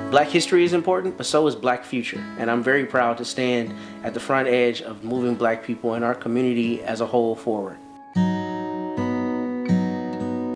Black history is important, but so is Black future. And I'm very proud to stand at the front edge of moving Black people and our community as a whole forward.